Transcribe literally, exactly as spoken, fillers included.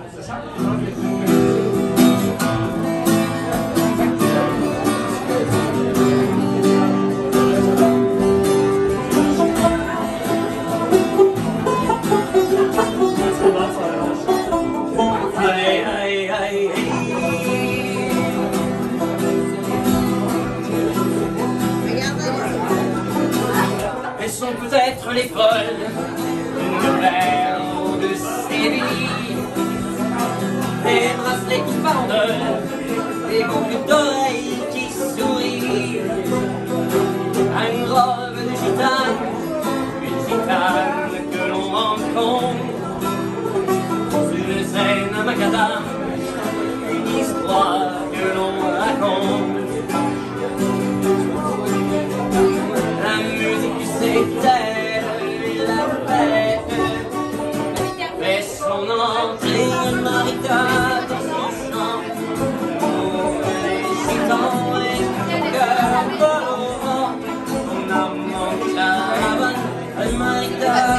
Elles sont peut-être les folles de l'air de Séville, des bracelets qui pardonnent, des boucles d'oreilles qui sourient, une robe de gitane, une gitane que l'on rencontre sur une scène à macadam, une histoire que l'on raconte. La musique du secteur et la fête fait son entrée, un mariage dans son chant, félicitant et mon cœur colorant, mon amant caravane, un mariage.